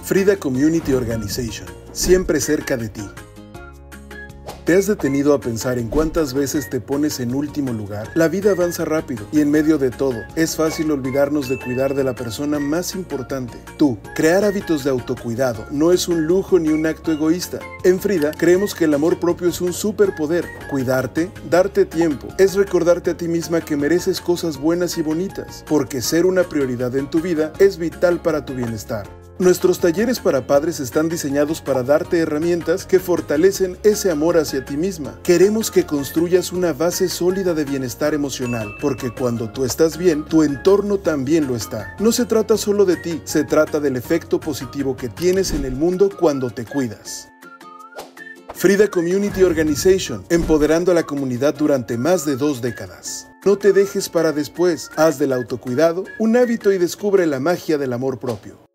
Frida Community Organization, siempre cerca de ti. ¿Te has detenido a pensar en cuántas veces te pones en último lugar? La vida avanza rápido y en medio de todo, es fácil olvidarnos de cuidar de la persona más importante, tú. Crear hábitos de autocuidado no es un lujo ni un acto egoísta. En Frida, creemos que el amor propio es un superpoder. Cuidarte, darte tiempo, es recordarte a ti misma que mereces cosas buenas y bonitas, porque ser una prioridad en tu vida es vital para tu bienestar. Nuestros talleres para padres están diseñados para darte herramientas que fortalecen ese amor hacia ti misma. Queremos que construyas una base sólida de bienestar emocional, porque cuando tú estás bien, tu entorno también lo está. No se trata solo de ti, se trata del efecto positivo que tienes en el mundo cuando te cuidas. Frida Community Organization, empoderando a la comunidad durante más de 2 décadas. No te dejes para después, haz del autocuidado un hábito y descubre la magia del amor propio.